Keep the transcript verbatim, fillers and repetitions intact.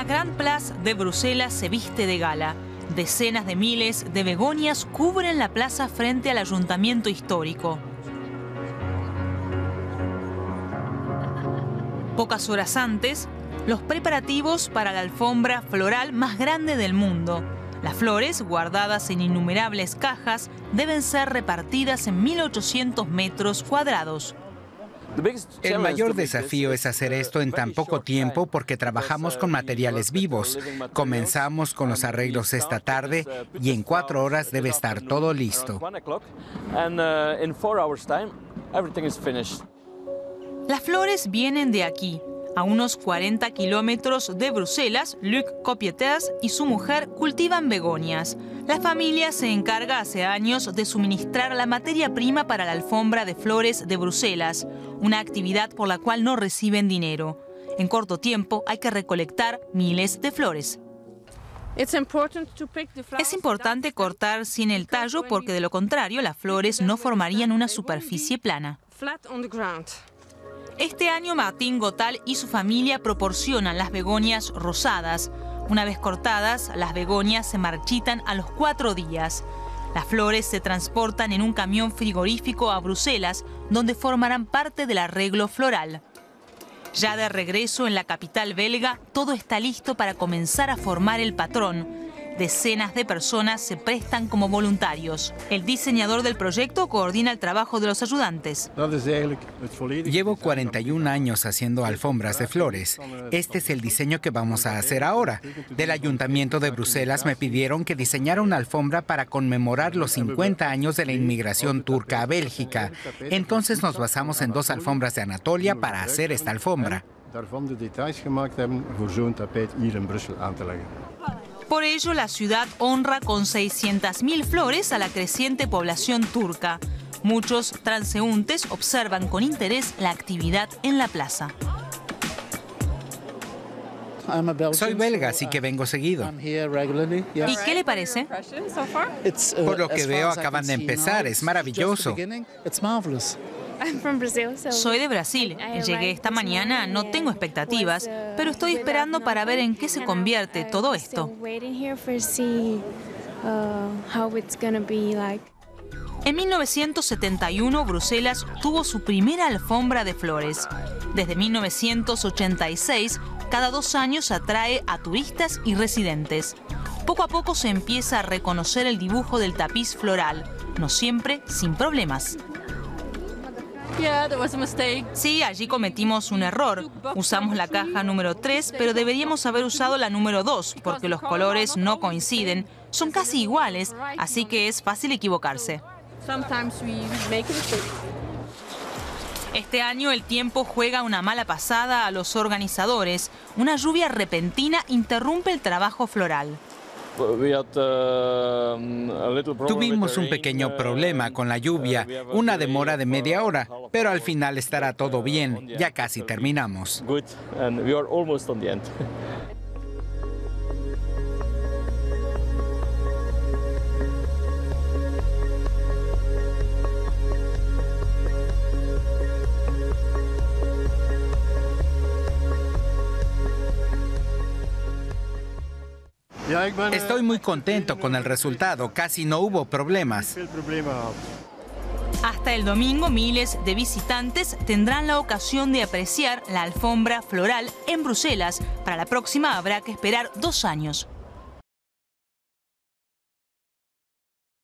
La Grand Place de Bruselas se viste de gala. Decenas de miles de begonias cubren la plaza frente al ayuntamiento histórico. Pocas horas antes, los preparativos para la alfombra floral más grande del mundo. Las flores, guardadas en innumerables cajas, deben ser repartidas en mil ochocientos metros cuadrados. El mayor desafío es hacer esto en tan poco tiempo porque trabajamos con materiales vivos. Comenzamos con los arreglos esta tarde y en cuatro horas debe estar todo listo. Las flores vienen de aquí. A unos cuarenta kilómetros de Bruselas, Luc Copietas y su mujer cultivan begonias. La familia se encarga hace años de suministrar la materia prima para la alfombra de flores de Bruselas, una actividad por la cual no reciben dinero. En corto tiempo hay que recolectar miles de flores. Es importante cortar sin el tallo porque de lo contrario las flores no formarían una superficie plana. Este año Martín Gotal y su familia proporcionan las begonias rosadas. Una vez cortadas, las begonias se marchitan a los cuatro días. Las flores se transportan en un camión frigorífico a Bruselas, donde formarán parte del arreglo floral. Ya de regreso en la capital belga, todo está listo para comenzar a formar el patrón. Decenas de personas se prestan como voluntarios. El diseñador del proyecto coordina el trabajo de los ayudantes. Llevo cuarenta y un años haciendo alfombras de flores. Este es el diseño que vamos a hacer ahora. Del Ayuntamiento de Bruselas me pidieron que diseñara una alfombra para conmemorar los cincuenta años de la inmigración turca a Bélgica. Entonces nos basamos en dos alfombras de Anatolia para hacer esta alfombra. Por ello, la ciudad honra con seiscientas mil flores a la creciente población turca. Muchos transeúntes observan con interés la actividad en la plaza. Soy belga, así que vengo seguido. ¿Y qué le parece? Por lo que veo, acaban de empezar. Es maravilloso. Soy de Brasil. Llegué esta mañana, no tengo expectativas, pero estoy esperando para ver en qué se convierte todo esto. En mil novecientos setenta y uno, Bruselas tuvo su primera alfombra de flores. Desde mil novecientos ochenta y seis, cada dos años atrae a turistas y residentes. Poco a poco se empieza a reconocer el dibujo del tapiz floral, no siempre sin problemas. Sí, allí cometimos un error. Usamos la caja número tres, pero deberíamos haber usado la número dos, porque los colores no coinciden. Son casi iguales, así que es fácil equivocarse. Este año el tiempo juega una mala pasada a los organizadores. Una lluvia repentina interrumpe el trabajo floral. Tuvimos un pequeño problema con la lluvia, una demora de media hora, pero al final estará todo bien, ya casi terminamos. Estoy muy contento con el resultado, casi no hubo problemas. Hasta el domingo, miles de visitantes tendrán la ocasión de apreciar la alfombra floral en Bruselas. Para la próxima habrá que esperar dos años.